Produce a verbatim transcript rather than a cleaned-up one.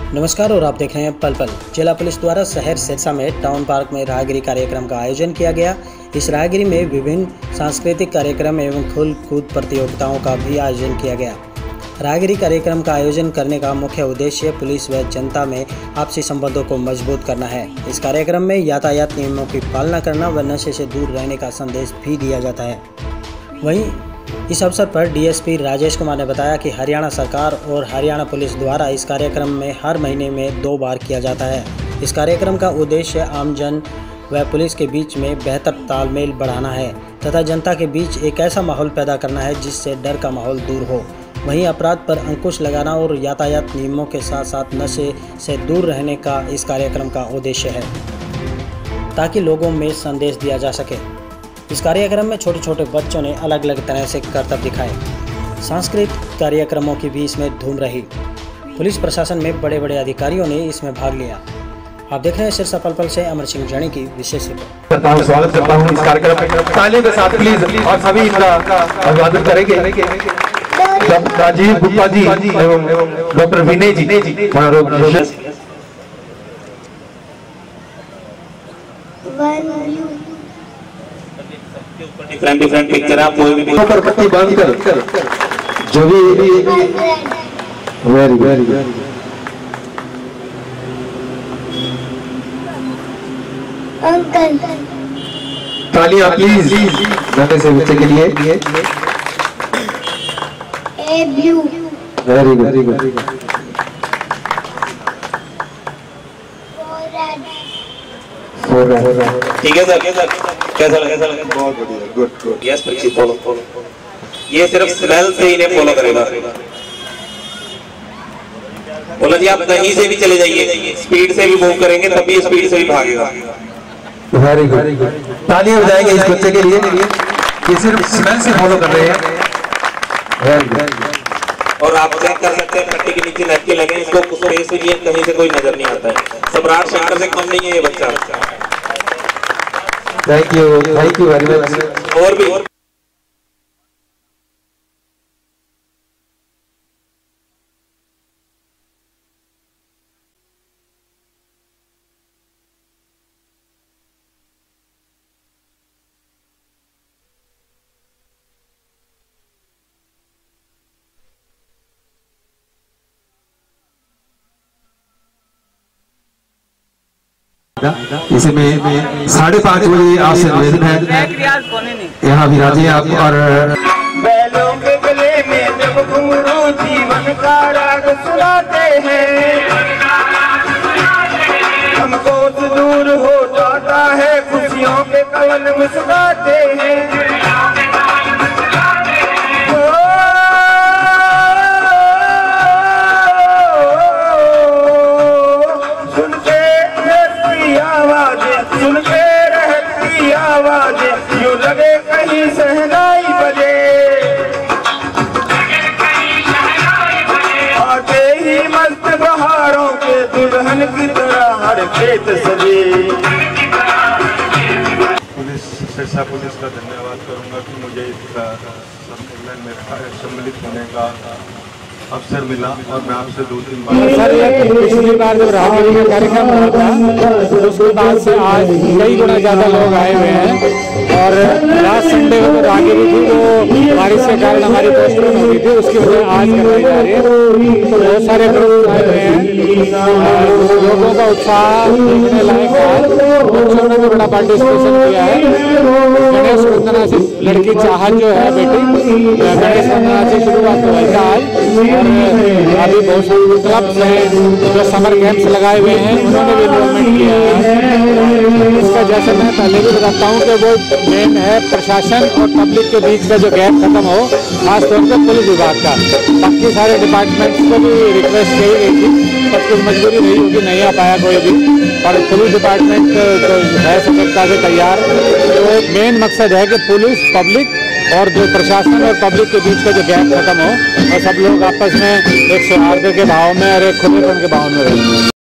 नमस्कार और आप देख रहे हैं पल पल। जिला पुलिस द्वारा शहर सिरसा में टाउन पार्क में राहगिरी कार्यक्रम का आयोजन किया गया। इस राहगिरी में विभिन्न सांस्कृतिक कार्यक्रम एवं खेल कूद प्रतियोगिताओं का भी आयोजन किया गया। राहगिरी कार्यक्रम का आयोजन करने का मुख्य उद्देश्य पुलिस व जनता में आपसी संबंधों को मजबूत करना है। इस कार्यक्रम में यातायात नियमों की पालना करना व नशे से दूर रहने का संदेश भी दिया जाता है। वहीं इस अवसर पर डीएसपी राजेश कुमार ने बताया कि हरियाणा सरकार और हरियाणा पुलिस द्वारा इस कार्यक्रम में हर महीने में दो बार किया जाता है। इस कार्यक्रम का उद्देश्य आमजन व पुलिस के बीच में बेहतर तालमेल बढ़ाना है तथा जनता के बीच एक ऐसा माहौल पैदा करना है जिससे डर का माहौल दूर हो। वहीं अपराध पर अंकुश लगाना और यातायात नियमों के साथ साथ नशे से दूर रहने का इस कार्यक्रम का उद्देश्य है ताकि लोगों में संदेश दिया जा सके। इस कार्यक्रम में छोटे छोटे बच्चों ने अलग अलग तरह से करतब दिखाए। सांस्कृतिक कार्यक्रमों की भी इसमें धूम रही। पुलिस प्रशासन में बड़े बड़े अधिकारियों ने इसमें भाग लिया। आप देख रहे हैं सिरसा पल पल से अमर सिंह जैनी की विशेष रिपोर्ट। स्वागत करता हूं इस कार्यक्रम में तालियों के साथ प्लीज और सभी इनका अभिवादन करेंगे। राजीव गुप्ता जी एवं डॉक्टर विनय जी मनोरोग डिफरेंट डिफरेंट पिक्चर आप कोई भी पर पट्टी बांध कर जो भी वेरी वेरी अंकल तालियां प्लीज नन्हे से बच्चे के लिए। A blue very very good four red ठीक है सर कैसा लगा कैसा लगा बहुत बढ़िया गुड गुड यस पक्षी फॉलो फॉलो ये सिर्फ स्मेल से इन्हें फॉलो करेगा। बोला जी आप कहीं से भी चले जाइए स्पीड से भी मूव करेंगे तभी स्पीड से भी भागेगा। वेरी गुड तालियां बजाएंगे इस बच्चे के लिए ये सिर्फ स्मेल से फॉलो कर रहे हैं। वेरी गुड और आप चेक कर सकते हैं पट्टी के नीचे लटके लगे इसको स्पेस भी कहीं से कोई नजर नहीं आता है। सम्राट शंकर से कम नहीं है ये बच्चा। Thank you thank you very much. और भी इसमें साढ़े पाँच बजे आपसे निवेदन है यहाँ विराजे आप। और बैलों के गले में जब घुंघरू जीवन का राग सुनाते हैं हमको दूर हो जाता है खुशियों के कवन मुस्कुराते हैं। सुनते रहती आवाजें यूं लगे कहीं सहनाई बजे आते ही मस्त बहारों के दुल्हन की तरह हर खेत सजे। पुलिस सिरसा पुलिस का धन्यवाद करूंगा कि मुझे इस सम्मेलन में सम्मिलित होने का अवसर मिला और मैं आपसे दो तीन बार सर पिछली बार जब राहगिरी का कार्यक्रम हुआ था तो उसके बाद से आज कई गुना ज़्यादा लोग आए हुए हैं। और लास्ट संडे को राहगिरी थी तो बारिश के कारण हमारी पोस्टपोन हो गई थी, उसकी वजह आज करवाई जा रही है। तो बहुत सारे ग्रुप आए हुए हैं। लोगों का उत्साह देखने लायक है। बच्चों ने भी बड़ा पार्टिसिपेशन किया है। गणेश वंदना से लड़की चाहत जो है बेटी गणेश वंदना से शुरुआत हुई है आज। अभी बहुत सारे क्लब्स हैं जो समर कैंप्स लगाए हुए हैं उन्होंने भी इन्वॉल्वमेंट किया है। इसका जैसे मैं पहले भी बताता हूँ कि वो मेन है प्रशासन और पब्लिक के बीच का जो गैप खत्म हो, खासतौर पर पुलिस विभाग का। बाकी सारे डिपार्टमेंट्स को भी रिक्वेस्ट की गई थी, सब कुछ मजबूरी रही होगी नहीं आ पाया कोई भी, पर पुलिस डिपार्टमेंट तो है सतर्कता से तैयार। तो मेन मकसद है कि पुलिस पब्लिक और जो प्रशासन और पब्लिक के बीच का जो गैप खत्म हो और सब लोग आपस में एक सौहार्द के भाव में और एक खुलेपन के भाव में रहें।